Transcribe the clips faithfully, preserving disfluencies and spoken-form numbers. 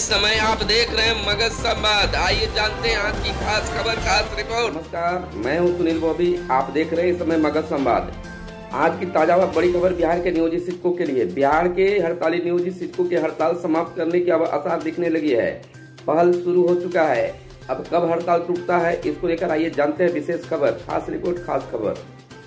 समय आप देख रहे हैं मगध संवाद। आइए जानते हैं आज की खास खबर, खास रिपोर्ट। नमस्कार, मैं हूं सुनील बॉबी। आप देख रहे हैं इस समय मगध संवाद। आज की ताजा व बड़ी खबर बिहार के नियोजित शिक्षकों के लिए। बिहार के हड़ताली नियोजित शिक्षकों की हड़ताल समाप्त करने की अब आसार दिखने लगी है। पहल शुरू हो चुका है। अब कब हड़ताल टूटता है, इसको लेकर आइए जानते हैं विशेष खबर, खास रिपोर्ट, खास खबर।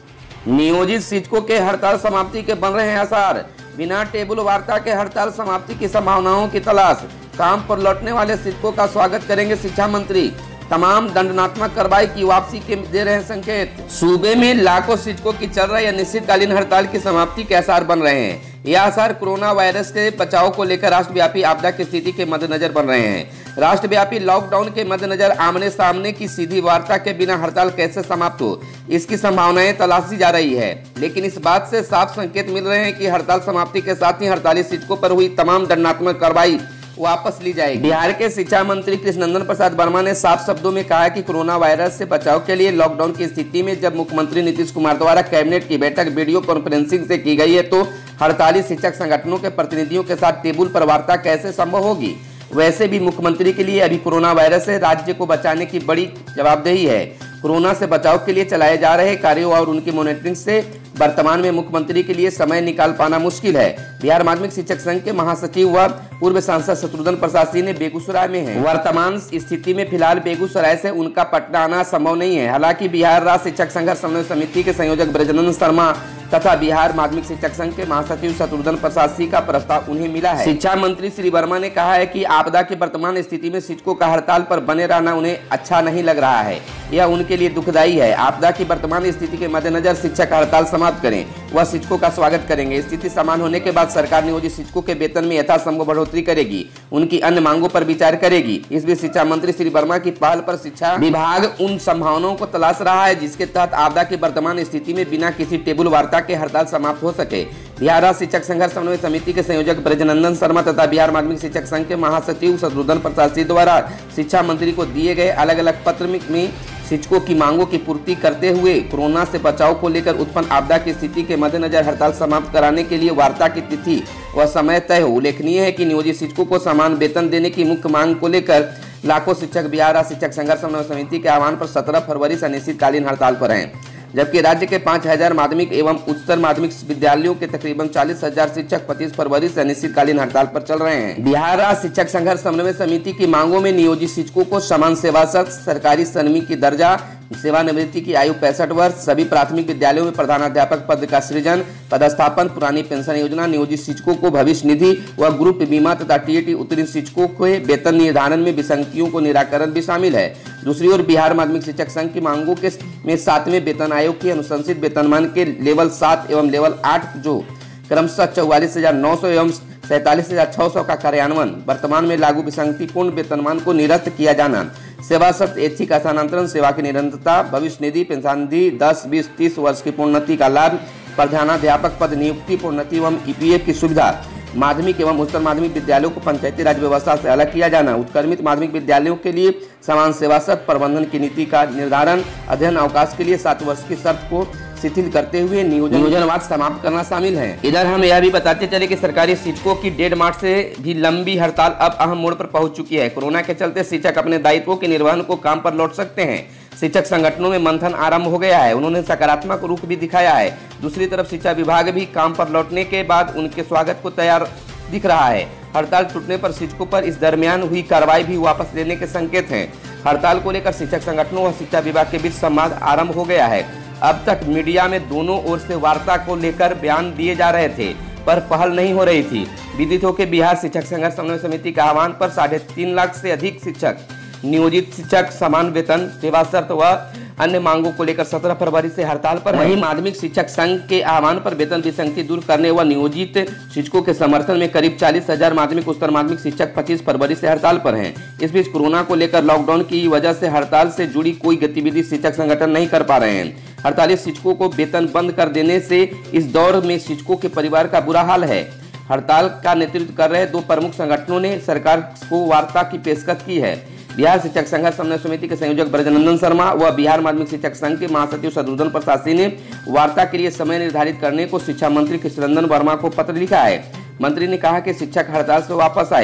नियोजित शिक्षकों के हड़ताल समाप्ति के बन रहे हैं आसार। बिना टेबल वार्ता के हड़ताल समाप्ति की संभावनाओं की तलाश। काम पर लौटने वाले शिक्षकों का स्वागत करेंगे शिक्षा मंत्री। तमाम दंडात्मक कार्रवाई की वापसी के दे रहे हैं संकेत। सूबे में लाखों शिक्षकों की चल रही अनिश्चितकालीन हड़ताल की समाप्ति के आसार बन रहे हैं। यह आसार कोरोना वायरस के बचाव को लेकर राष्ट्रव्यापी आपदा की स्थिति के मद्देनजर बन रहे हैं। राष्ट्रव्यापी लॉकडाउन के मद्देनजर आमने सामने की सीधी वार्ता के बिना हड़ताल कैसे समाप्त हो, इसकी संभावनाएं तलाशी जा रही है। लेकिन इस बात से साफ संकेत मिल रहे हैं कि हड़ताल समाप्ति के साथ ही हड़ताली शिक्षकों पर हुई तमाम दंडात्मक कार्रवाई वापस ली जाएगी। बिहार के शिक्षा मंत्री कृष्णनंदन प्रसाद वर्मा ने साफ शब्दों में कहा कि कोरोना वायरस से बचाव के लिए लॉकडाउन की स्थिति में जब मुख्यमंत्री नीतीश कुमार द्वारा कैबिनेट की बैठक वीडियो कॉन्फ्रेंसिंग से की गई है, तो हड़ताली शिक्षक संगठनों के प्रतिनिधियों के साथ टेबल पर वार्ता कैसे संभव होगी। वैसे भी मुख्यमंत्री के लिए अभी कोरोना वायरस से राज्य को बचाने की बड़ी जवाबदेही है। कोरोना से बचाव के लिए चलाए जा रहे कार्यों और उनकी मॉनिटरिंग से वर्तमान में मुख्यमंत्री के लिए समय निकाल पाना मुश्किल है। बिहार माध्यमिक शिक्षक संघ के महासचिव व पूर्व सांसद शत्रुघ्न प्रसाद सिंह ने बेगूसराय में हैं। वर्तमान स्थिति में फिलहाल बेगूसराय से उनका पटना आना संभव नहीं है। हालांकि बिहार राज्य शिक्षक संघर्ष समन्वय समिति के संयोजक ब्रजनंदन शर्मा तथा बिहार माध्यमिक शिक्षक संघ के महासचिव शत्रुघ्न प्रसाद सिंह का प्रस्ताव उन्हें मिला है। शिक्षा मंत्री श्री वर्मा ने कहा है कि आपदा की वर्तमान स्थिति में शिक्षकों का हड़ताल पर बने रहना उन्हें अच्छा नहीं लग रहा है। यह उनके लिए दुखदायी है। आपदा की वर्तमान स्थिति के मद्देनजर शिक्षक हड़ताल समाप्त करें, वह शिक्षकों का स्वागत करेंगे। स्थिति सामान्य होने के बाद सरकार नियोजित शिक्षकों के वेतन में यथासंभव बढ़ोतरी करेगी, उनकी अन्य मांगों पर विचार करेगी। इस बीच शिक्षा मंत्री श्री वर्मा की पहल पर शिक्षा विभाग उन संभावनाओं को तलाश रहा है जिसके तहत आपदा की वर्तमान स्थिति में बिना किसी टेबल वार्ता के हड़ताल समाप्त हो सके। बिहार राज्य शिक्षक संघर्ष समन्वय समिति के संयोजक ब्रजनंदन शर्मा तथा बिहार माध्यमिक शिक्षक संघ के महासचिव शत्रुघ्न प्रसाद सिंह द्वारा शिक्षा मंत्री को दिए गए अलग अलग पत्र में शिक्षकों की मांगों की पूर्ति करते हुए कोरोना से बचाव को लेकर उत्पन्न आपदा की स्थिति के मद्देनजर हड़ताल समाप्त कराने के लिए वार्ता की तिथि व समय तय हो। उल्लेखनीय है कि नियोजित शिक्षकों को समान वेतन देने की मुख्य मांग को लेकर लाखों शिक्षक बिहार राज्य शिक्षक संघर्ष समन्वय समिति के आह्वान पर सत्रह फरवरी से अनिश्चितकालीन हड़ताल पर हैं। जबकि राज्य के पाँच हजार माध्यमिक एवं उच्चतर माध्यमिक विद्यालयों के तकरीबन चालीस हजार शिक्षक पच्चीस फरवरी से अनिश्चितकालीन हड़ताल पर चल रहे हैं। बिहार राज्य शिक्षक संघर्ष समन्वय समिति की मांगों में नियोजित शिक्षकों को समान सेवा शर्त, सरकारी श्रमिक की दर्जा, सेवानिवृत्ति की आयु पैंसठ वर्ष, सभी प्राथमिक विद्यालयों में प्रधानाध्यापक पद का सृजन, पदस्थापन, पुरानी पेंशन योजना, नियोजित शिक्षकों को भविष्य निधि व ग्रुप बीमा तथा टीईटी उत्तीर्ण शिक्षकों के वेतन निर्धारण में विसंगतियों को निराकरण भी शामिल है। दूसरी ओर बिहार माध्यमिक शिक्षक संघ की मांगों के में सातवें वेतन आयोग की अनुशंसित वेतनमान के लेवल सात एवं लेवल आठ जो क्रमशः चौवालीस हजार नौ सौ एवं सैंतालीस हजार छह सौ का कार्यान्वयन, वर्तमान में लागू विसंगतिपूर्ण वेतनमान को निरस्त किया जाना, सेवा शर्त, ऐच्छिक स्थानांतरण, सेवा की निरंतरता, भविष्य निधि, पेंशन निधि, दस बीस तीस वर्ष की प्रोन्नति का लाभ, प्रधानाध्यापक पद नियुक्ति, प्रोन्नति एवं ईपीएफ की सुविधा, माध्यमिक एवं उच्चतर माध्यमिक विद्यालयों को पंचायती राज व्यवस्था से अलग किया जाना, उत्क्रमित माध्यमिक विद्यालयों के लिए समान सेवा शर्त, प्रबंधन की नीति का निर्धारण, अध्ययन अवकाश के लिए सात वर्ष की शर्त को शिथिल करते हुए नियोजनवाद समाप्त करना शामिल है। इधर हम यह भी बताते चले कि सरकारी शिक्षकों की डेढ़ मार्च से भी लंबी हड़ताल अब अहम मोड़ पर पहुंच चुकी है। कोरोना के चलते शिक्षक अपने दायित्वों के निर्वहन को काम पर लौट सकते हैं। शिक्षक संगठनों में मंथन आरंभ हो गया है, उन्होंने सकारात्मक रुख भी दिखाया है। दूसरी तरफ शिक्षा विभाग भी काम पर लौटने के बाद उनके स्वागत को तैयार दिख रहा है। हड़ताल टूटने पर शिक्षकों पर इस दरमियान हुई कार्रवाई भी वापस लेने के संकेत हैं। हड़ताल को लेकर शिक्षक संगठनों व शिक्षा विभाग के बीच संवाद आरंभ हो गया है। अब तक मीडिया में दोनों ओर से वार्ता को लेकर बयान दिए जा रहे थे, पर पहल नहीं हो रही थी। विदित हो के बिहार शिक्षक संघर्ष समन्वय समिति के आह्वान पर साढ़े तीन लाख से अधिक शिक्षक, नियोजित शिक्षक समान वेतन, सेवा शर्त व अन्य मांगों को लेकर सत्रह फरवरी से हड़ताल पर। वहीं माध्यमिक शिक्षक संघ के आह्वान पर वेतन विसंगति दूर करने व नियोजित शिक्षकों के समर्थन में करीब चालीस हजार माध्यमिक उच्चतर माध्यमिक शिक्षक पच्चीस फरवरी से हड़ताल पर हैं। इस बीच कोरोना को लेकर लॉकडाउन की वजह से हड़ताल से जुड़ी कोई गतिविधि शिक्षक संगठन नहीं कर पा रहे हैं। हड़ताली शिक्षकों को वेतन बंद कर देने से इस दौर में शिक्षकों के परिवार का बुरा हाल है। हड़ताल का नेतृत्व कर रहे दो प्रमुख संगठनों ने सरकार को वार्ता की पेशकश की है। बिहार शिक्षक संघर्ष समन्वय समिति के संयोजक ब्रजनंदन शर्मा व बिहार माध्यमिक शिक्षक संघ के महासचिव शत्रुघ्न प्रसाद सिंह ने वार्ता के लिए समय निर्धारित करने को शिक्षा मंत्री कृष्णनंदन वर्मा को पत्र लिखा है। मंत्री ने कहा कि शिक्षक हड़ताल से वापस आए,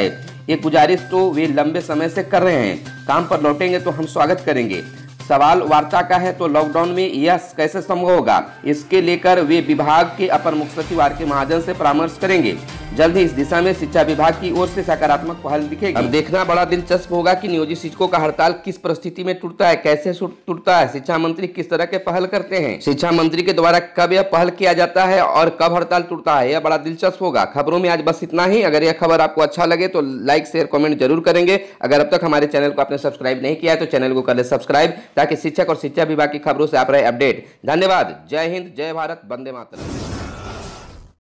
ये गुजारिश तो वे लंबे समय से कर रहे हैं। काम पर लौटेंगे तो हम स्वागत करेंगे। सवाल वार्ता का है तो लॉकडाउन में यह कैसे संभव होगा, इसके लेकर वे विभाग के अपर मुख्य सचिव आर के महाजन से परामर्श करेंगे। जल्द ही इस दिशा में शिक्षा विभाग की ओर से सकारात्मक पहल दिखेगी। अब देखना बड़ा दिलचस्प होगा कि नियोजित शिक्षकों का हड़ताल किस परिस्थिति में टूटता है, कैसे टूटता है, शिक्षा मंत्री किस तरह के पहल करते हैं, शिक्षा मंत्री के द्वारा कब यह पहल किया जाता है और कब हड़ताल टूटता है, यह बड़ा दिलचस्प होगा। खबरों में आज बस इतना ही। अगर यह खबर आपको अच्छा लगे तो लाइक शेयर कमेंट जरूर करेंगे। अगर अब तक हमारे चैनल को आपने सब्सक्राइब नहीं किया है तो चैनल को कर ले सब्सक्राइब, ताकि शिक्षक और शिक्षा विभाग की खबरों से आप रहे अपडेट। धन्यवाद। जय हिंद, जय भारत, वंदे मातरम।